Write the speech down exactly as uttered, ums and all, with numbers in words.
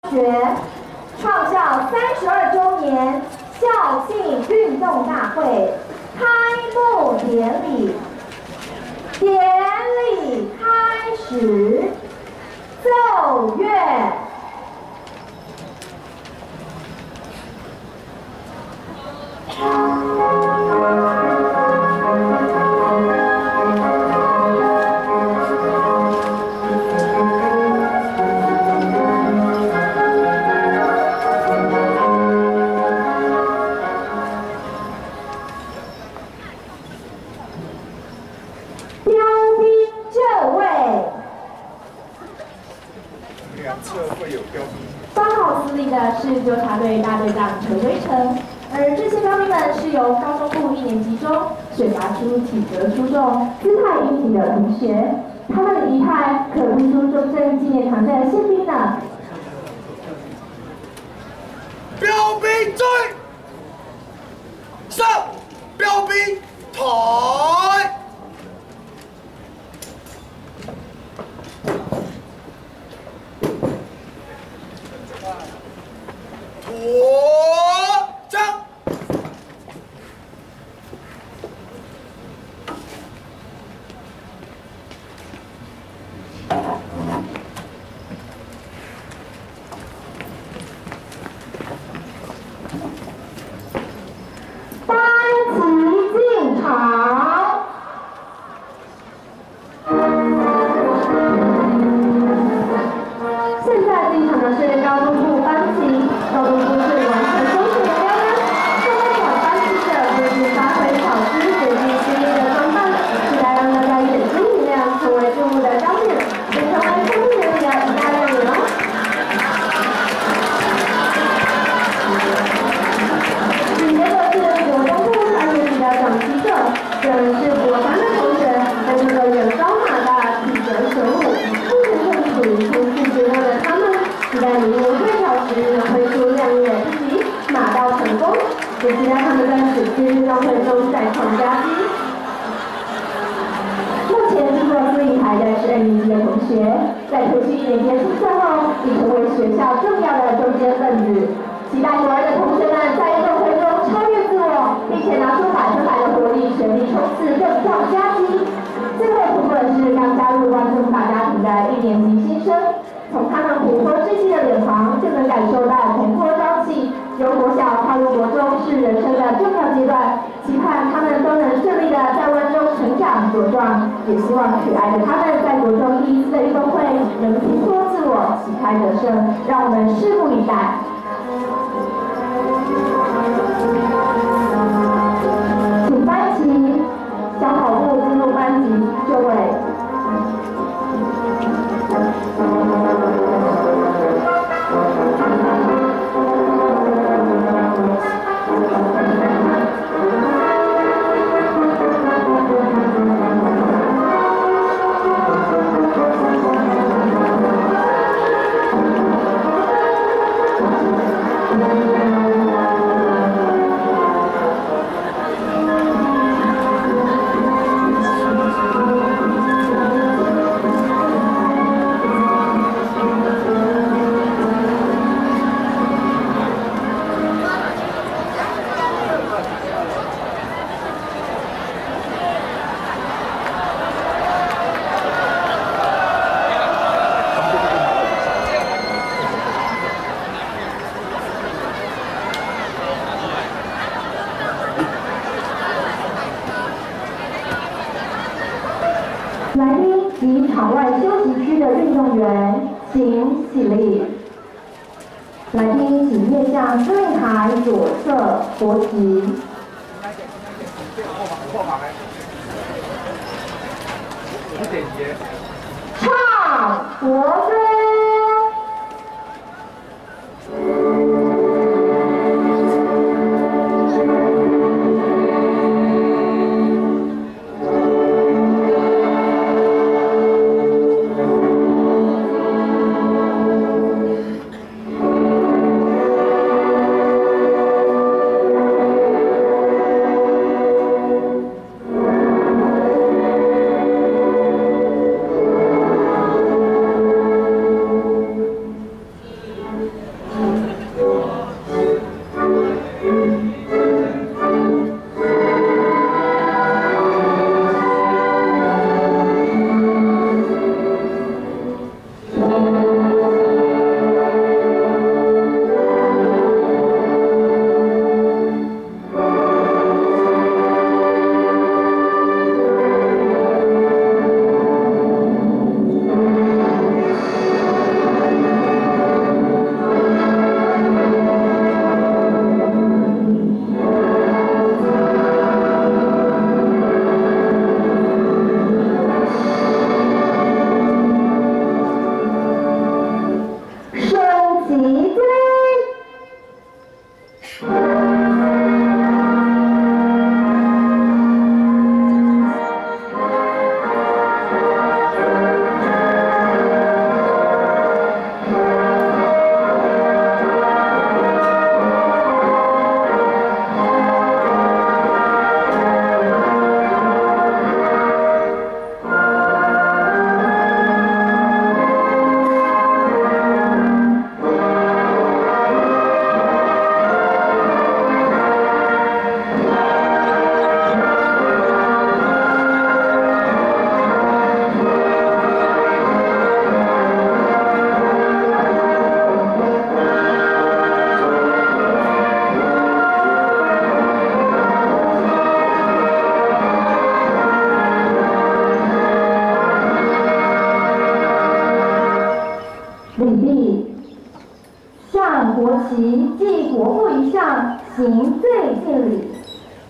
学创校三十二周年校庆运动大会开幕典礼，典礼开始，奏乐。 是纠察队大队长陈威成，而这些标兵们是由高中部一年级中选拔出体格出众、姿态英挺的同学，他们的仪态可不输中正纪念堂的宪兵呢。 标兵追，上，标兵抬。 我将班旗进场。现在进场的是高中部班旗。 高中部是完成中学的标杆，上半场班旗者就是发挥巧思、随机新颖的装扮，期待让大家眼睛一亮，成为注目的焦点，也成为参与人里的一大亮点哦。紧接着是国中部三年级的长旗者，这是国三的同学，在这个远高马的体格神武，目前正处于初四阶段的他们，期待明年会考时能挥出亮眼的一击，马到成功，也期待他们在此次运动会中再创佳绩。目前经过司仪台的是二年级的同学，在培训一年级出赛后，已成为学校重要的中坚分子。期待国二的同学们在运动会中超越自我，并且拿出百分百的活力，全力冲刺，更创佳绩。最后出场的是刚加入万众大家庭的一年级新生。 从他们活泼稚气的脸庞，就能感受到蓬勃朝气。由国小踏入国中是人生的重要阶段，期盼他们都能顺利的在湾中成长茁壮，也希望可爱的他们在国中第一次的运动会能突破自我，旗开得胜，让我们拭目以待。请班旗小跑步进入班级就位。 来宾及场外休息区的运动员，请起立。来宾请面向司令台左侧国旗。唱国歌。 起立。立地，向国旗，记国父一项，行